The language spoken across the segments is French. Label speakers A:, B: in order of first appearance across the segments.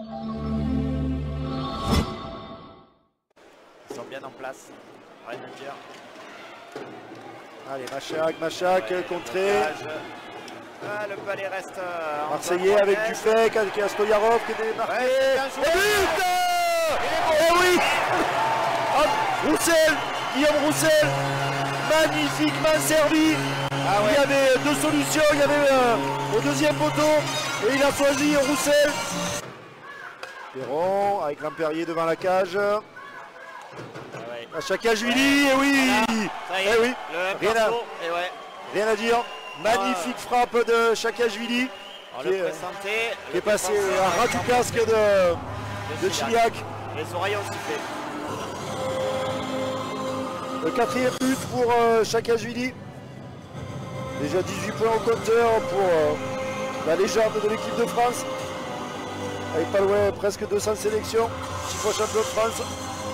A: Ils sont bien en place. Ranger.
B: Allez, Machak, ouais, contré.
A: Ah, le palais reste.
B: Marseillais avec Dufek, avec Stoyarov qui est démarqué.
A: Ouais,
B: but! Eh oui! Roussel, Guillaume Roussel, magnifiquement servi. Ah ouais. Il y avait deux solutions, il y avait au deuxième poteau et il a choisi Roussel. Perron avec Lampérier devant la cage. Chakashvili, et oui!
A: Eh oui,
B: rien à dire. Magnifique frappe de Chakashvili qui est passé à ras du casque de Chiliac.
A: Les oreilles ont sifflé.
B: Le quatrième but pour Chakashvili. Déjà 18 points au compteur pour la légende de l'équipe de France. Avec pas loin presque 200 sélections, 6 fois champion de France.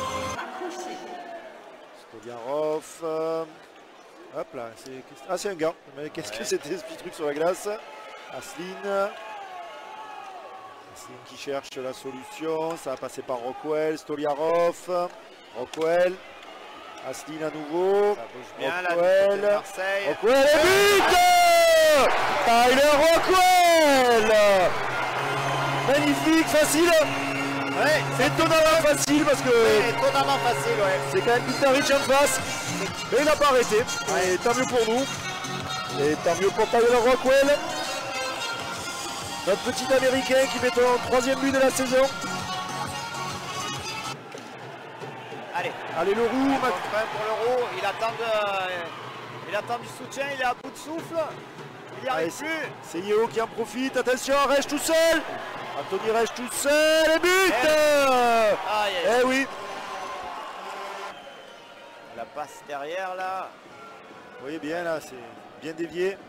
B: Stoyanov. Hop là, c'est un gars. Mais qu'est-ce que c'était ce petit truc sur la glace? Asseline. Asseline qui cherche la solution. Ça va passer par Rockwell. Stoliarov. Rockwell. Asseline à nouveau.
A: Ça bouge bien
B: Rockwell.
A: là, Marseille.
B: Rockwell et but! Tyler Rockwell! Magnifique, facile.
A: Ouais,
B: étonnamment facile parce que
A: étonnamment facile, ouais.
B: C'est quand même Pitaric en face. Mais il n'a pas arrêté. Ouais. Et tant mieux pour nous. Et tant mieux pour Tyler Rockwell. Notre petit américain qui met son troisième but de la saison. Allez Leroux.
A: Pour Leroux, il attend du soutien, il est à bout de souffle. Il n'y arrive plus.
B: C'est Yeo qui en profite. Attention, Rech tout seul. Anthony Rech tout seul. Et but. Eh oui.
A: La passe derrière là.
B: Vous voyez bien là, c'est bien dévié.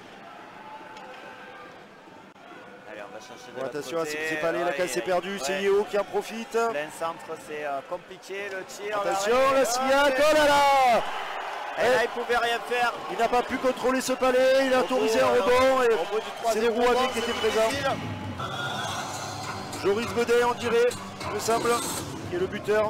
A: Allez, on va chercher de
B: attention, c'est pas
A: allé,
B: la casse est perdue, c'est Yeo qui en profite.
A: Plein centre, c'est compliqué le tir.
B: Attention, la Sliac, oh là là.
A: Et là, il pouvait rien faire.
B: Il n'a pas pu contrôler ce palais, il a autorisé un rebond et c'est les Rouennais qui étaient présents. Joris Godet, on dirait, il me semble, qui est le buteur.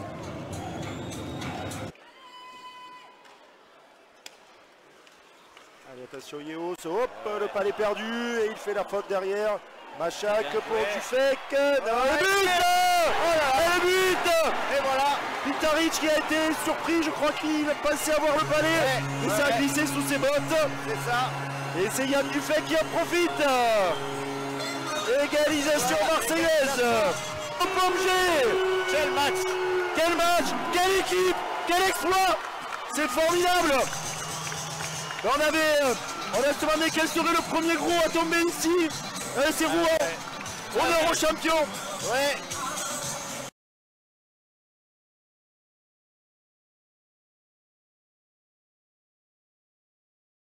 B: Allez, attention Yeo, hop, le palais perdu et il fait la faute derrière. Machak pour Dufek. Le but.
A: Et voilà.
B: Pitaric qui a été surpris, je crois qu'il pensait avoir le palais. Et ça a glissé sous ses bottes.
A: C'est ça.
B: Et c'est Yann Dufek qui en profite. Égalisation marseillaise.
A: Quel match.
B: Quel match. Quelle équipe. Quel exploit. C'est formidable. On a se demandé quel serait le premier gros à tomber ici. C'est Rouen. Honneur aux champions.
A: Ouais.